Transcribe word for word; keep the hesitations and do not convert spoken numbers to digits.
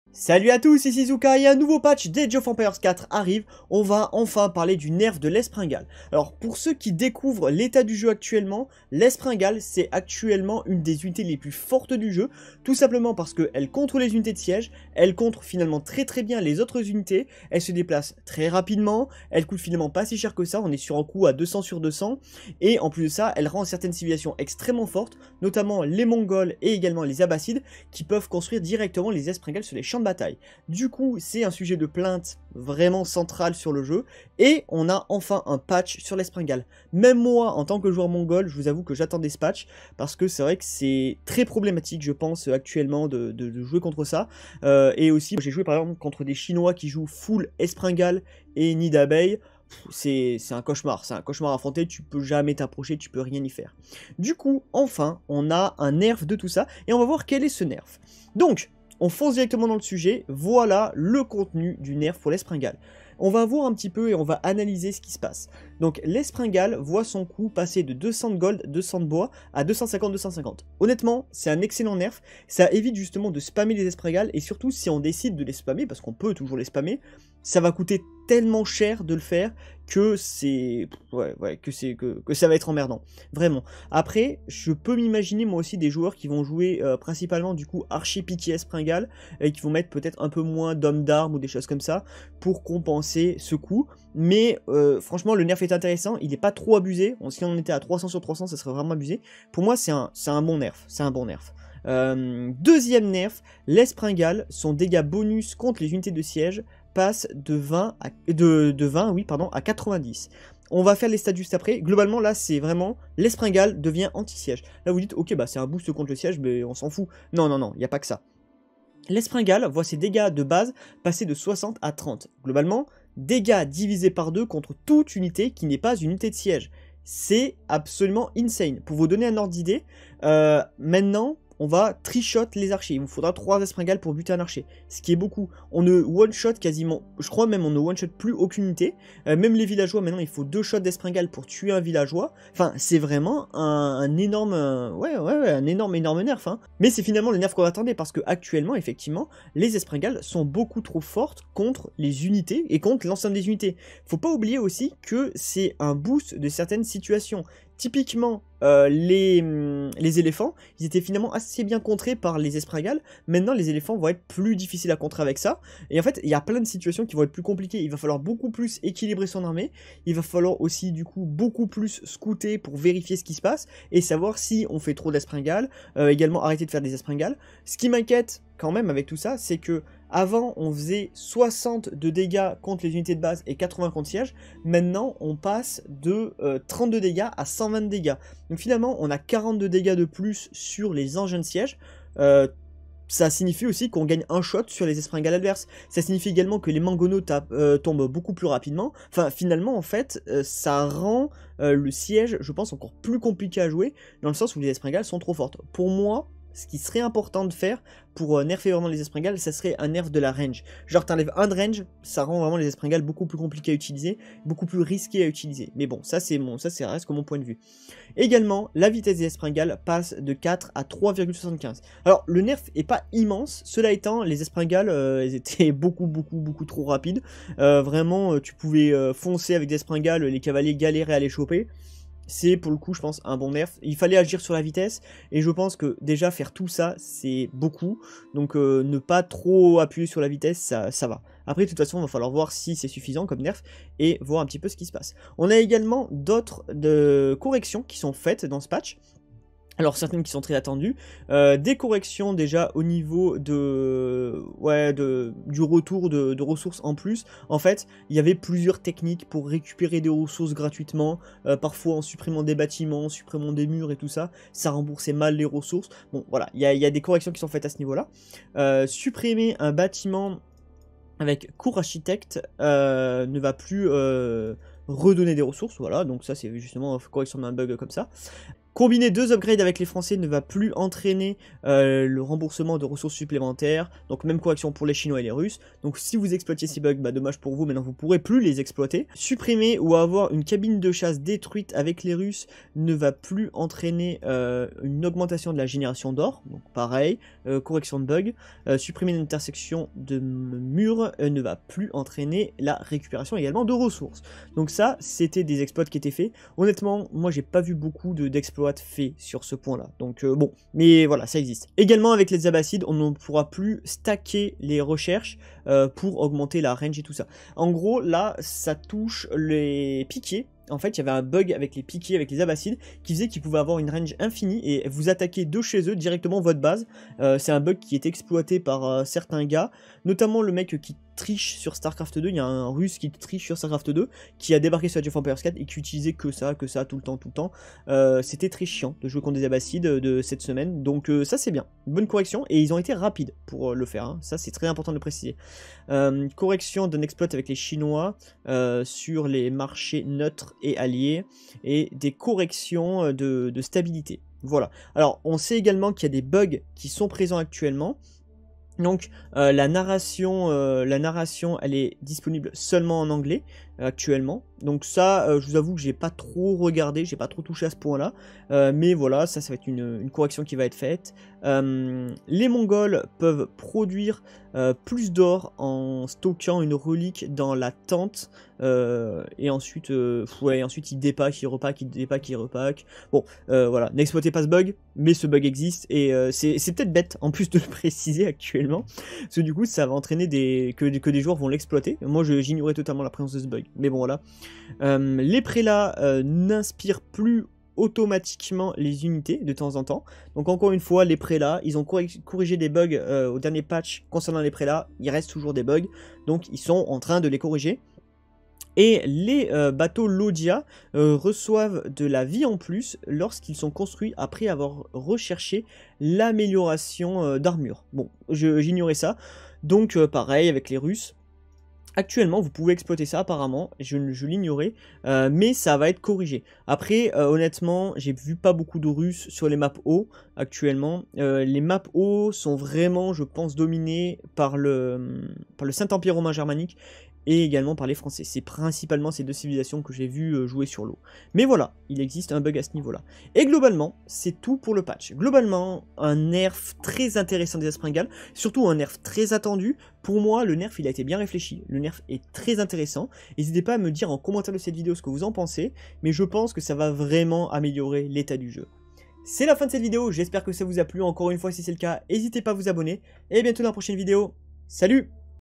Salut à tous, ici Zuka et un nouveau patch d'Age of Empires quatre arrive. On va enfin parler du nerf de l'Espringale. Alors pour ceux qui découvrent l'état du jeu actuellement, l'Espringale c'est actuellement une des unités les plus fortes du jeu. Tout simplement parce qu'elle contre les unités de siège, elle contre finalement très très bien les autres unités. Elle se déplace très rapidement, elle coûte finalement pas si cher que ça, on est sur un coût à deux cents sur deux cents. Et en plus de ça, elle rend certaines civilisations extrêmement fortes, notamment les Mongols et également les Abbassides, qui peuvent construire directement les Espringales sur les champs de bataille. Du coup, c'est un sujet de plainte vraiment central sur le jeu, et on a enfin un patch sur l'Espringale. Même moi, en tant que joueur mongol, je vous avoue que j'attendais ce patch, parce que c'est vrai que c'est très problématique, je pense, actuellement, de, de, de jouer contre ça. Euh, et aussi, j'ai joué par exemple contre des Chinois qui jouent full Espringale et nid d'abeille. C'est un cauchemar, c'est un cauchemar à affronter, tu peux jamais t'approcher, tu peux rien y faire. Du coup, enfin, on a un nerf de tout ça, et on va voir quel est ce nerf. Donc, on fonce directement dans le sujet, voilà le contenu du nerf pour l'Espringale. On va voir un petit peu et on va analyser ce qui se passe. Donc l'Espringale voit son coût passer de deux cents de gold, deux cents de bois à deux cent cinquante, deux cent cinquante. Honnêtement, c'est un excellent nerf, ça évite justement de spammer les Espringales, et surtout si on décide de les spammer, parce qu'on peut toujours les spammer, ça va coûter tellement cher de le faire que c'est ouais, ouais, que c'est que, que ça va être emmerdant, vraiment. Après, je peux m'imaginer moi aussi des joueurs qui vont jouer euh, principalement du coup archer piqué Espringale et qui vont mettre peut-être un peu moins d'hommes d'armes ou des choses comme ça pour compenser ce coup. Mais euh, franchement, le nerf est intéressant, il n'est pas trop abusé. Bon, si on était à trois cents sur trois cents, ça serait vraiment abusé. Pour moi, c'est un, c'est un bon nerf, c'est un bon nerf. Euh, deuxième nerf, l'Espringale, son dégât bonus contre les unités de siège passe de vingt, à, de, de vingt oui, pardon, à quatre-vingt-dix. On va faire les stats juste après. Globalement, là, c'est vraiment l'Espringale devient anti-siège. Là, vous dites, ok, bah c'est un boost contre le siège, mais on s'en fout. Non, non, non, il n'y a pas que ça. L'Espringale voit ses dégâts de base passer de soixante à trente. Globalement, dégâts divisés par deux contre toute unité qui n'est pas une unité de siège. C'est absolument insane. Pour vous donner un ordre d'idée, euh, maintenant, on va trichot les archers. Il vous faudra trois Espringales pour buter un archer, ce qui est beaucoup. On ne one-shot quasiment, je crois même on ne one-shot plus aucune unité. Euh, même les villageois, maintenant il faut deux shots d'Espringale pour tuer un villageois. Enfin, c'est vraiment un, un énorme, euh, ouais, ouais, ouais, un énorme, énorme nerf. Hein. Mais c'est finalement le nerf qu'on attendait, parce que actuellement, effectivement, les Espringales sont beaucoup trop fortes contre les unités et contre l'ensemble des unités. Faut pas oublier aussi que c'est un boost de certaines situations. Typiquement, euh, les, hum, les éléphants, ils étaient finalement assez bien contrés par les Espringales. Maintenant, les éléphants vont être plus difficiles à contrer avec ça. Et en fait, il y a plein de situations qui vont être plus compliquées. Il va falloir beaucoup plus équilibrer son armée. Il va falloir aussi, du coup, beaucoup plus scouter pour vérifier ce qui se passe et savoir si on fait trop d'Espringales. Euh, également, arrêter de faire des Espringales. Ce qui m'inquiète quand même avec tout ça, c'est que avant, on faisait soixante de dégâts contre les unités de base et quatre-vingts contre siège. Maintenant, on passe de euh, trente-deux dégâts à cent vingt dégâts. Donc finalement, on a quarante-deux dégâts de plus sur les engins de siège. Euh, ça signifie aussi qu'on gagne un shot sur les Espringales adverses. Ça signifie également que les mangonos euh, tombent beaucoup plus rapidement. Enfin, finalement, en fait, euh, ça rend euh, le siège, je pense, encore plus compliqué à jouer, dans le sens où les Espringales sont trop fortes. Pour moi, ce qui serait important de faire pour euh, nerfer vraiment les Espringales, ça serait un nerf de la range. Genre t'enlèves un de range, ça rend vraiment les Espringales beaucoup plus compliqués à utiliser, beaucoup plus risqués à utiliser. Mais bon, ça c'est mon, ça c'est reste comme mon point de vue. Également, la vitesse des Espringales passe de quatre à trois virgule soixante-quinze. Alors le nerf est pas immense, cela étant, les Espringales, euh, elles étaient beaucoup beaucoup beaucoup trop rapides. Euh, vraiment, euh, tu pouvais euh, foncer avec des Espringales, les cavaliers galéraient à les choper. C'est pour le coup, je pense, un bon nerf. Il fallait agir sur la vitesse, et je pense que déjà faire tout ça, c'est beaucoup. Donc euh, ne pas trop appuyer sur la vitesse, ça, ça va. Après, de toute façon, il va falloir voir si c'est suffisant comme nerf, et voir un petit peu ce qui se passe. On a également d'autres de corrections qui sont faites dans ce patch. Alors certaines qui sont très attendues, euh, des corrections déjà au niveau de, ouais, de, du retour de, de ressources en plus. En fait, il y avait plusieurs techniques pour récupérer des ressources gratuitement, euh, parfois en supprimant des bâtiments, en supprimant des murs et tout ça, ça remboursait mal les ressources. Bon voilà, il y a, y a des corrections qui sont faites à ce niveau-là. Euh, supprimer un bâtiment avec cours architecte euh, ne va plus... Euh, redonner des ressources, voilà, donc ça c'est justement une correction d'un bug comme ça. Combiner deux upgrades avec les Français ne va plus entraîner euh, le remboursement de ressources supplémentaires. Donc même correction pour les Chinois et les Russes. Donc si vous exploitiez ces bugs, bah dommage pour vous, maintenant vous pourrez plus les exploiter. Supprimer ou avoir une cabine de chasse détruite avec les Russes ne va plus entraîner euh, une augmentation de la génération d'or. Donc pareil, euh, correction de bug. Euh, supprimer une intersection de murs euh, ne va plus entraîner la récupération également de ressources. Donc ça, c'était des exploits qui étaient faits. Honnêtement, moi j'ai pas vu beaucoup d'exploits faits sur ce point-là. Donc euh, bon, mais voilà, ça existe. Également avec les Abbassides, on ne pourra plus stacker les recherches euh, pour augmenter la range et tout ça. En gros, là, ça touche les piquiers. En fait, il y avait un bug avec les piquiers, avec les Abbassides, qui faisait qu'ils pouvaient avoir une range infinie et vous attaquer de chez eux directement votre base. Euh, c'est un bug qui est exploité par euh, certains gars, notamment le mec qui triche sur StarCraft deux. Il y a un russe qui triche sur StarCraft deux, qui a débarqué sur Age of Empires quatre et qui utilisait que ça, que ça, tout le temps, tout le temps. Euh, C'était très chiant de jouer contre des Abbassides de cette semaine, donc euh, ça c'est bien. Bonne correction, et ils ont été rapides pour euh, le faire, hein. Ça c'est très important de le préciser. Euh, correction d'un exploit avec les Chinois euh, sur les marchés neutres et alliés, et des corrections de, de stabilité. Voilà. Alors, on sait également qu'il y a des bugs qui sont présents actuellement. Donc, euh, la narration, euh, la narration, elle est disponible seulement en anglais euh, actuellement. Donc ça, euh, je vous avoue que j'ai pas trop regardé, j'ai pas trop touché à ce point-là. Euh, mais voilà, ça, ça va être une, une correction qui va être faite. Euh, les Mongols peuvent produire euh, plus d'or en stockant une relique dans la tente. Euh, et ensuite, euh, ouais, ensuite ils dépackent, ils repackent, ils dépackent, ils repackent. Bon, euh, voilà, n'exploitez pas ce bug, mais ce bug existe. Et euh, c'est peut-être bête, en plus de le préciser actuellement. Parce que du coup, ça va entraîner des, que, que des joueurs vont l'exploiter. Moi, j'ignorais totalement la présence de ce bug. Mais bon, voilà. Euh, les prélats euh, n'inspirent plus automatiquement les unités de temps en temps. Donc encore une fois, les prélats, ils ont corrigé des bugs euh, au dernier patch concernant les prélats. Il reste toujours des bugs. Donc ils sont en train de les corriger. Et les euh, bateaux Lodia euh, reçoivent de la vie en plus lorsqu'ils sont construits après avoir recherché l'amélioration euh, d'armure. Bon, j'ignorais ça. Donc euh, pareil avec les Russes. Actuellement, vous pouvez exploiter ça apparemment, je, je l'ignorais, euh, mais ça va être corrigé. Après, euh, honnêtement, j'ai vu pas beaucoup de Russes sur les maps hauts actuellement. Euh, les maps hauts sont vraiment, je pense, dominés par le, par le Saint-Empire romain germanique et également par les Français. C'est principalement ces deux civilisations que j'ai vu jouer sur l'eau. Mais voilà, il existe un bug à ce niveau-là. Et globalement, c'est tout pour le patch. Globalement, un nerf très intéressant des Aspringales, surtout un nerf très attendu. Pour moi, le nerf, il a été bien réfléchi. Le nerf est très intéressant. N'hésitez pas à me dire en commentaire de cette vidéo ce que vous en pensez, mais je pense que ça va vraiment améliorer l'état du jeu. C'est la fin de cette vidéo, j'espère que ça vous a plu. Encore une fois, si c'est le cas, n'hésitez pas à vous abonner. Et à bientôt dans la prochaine vidéo. Salut!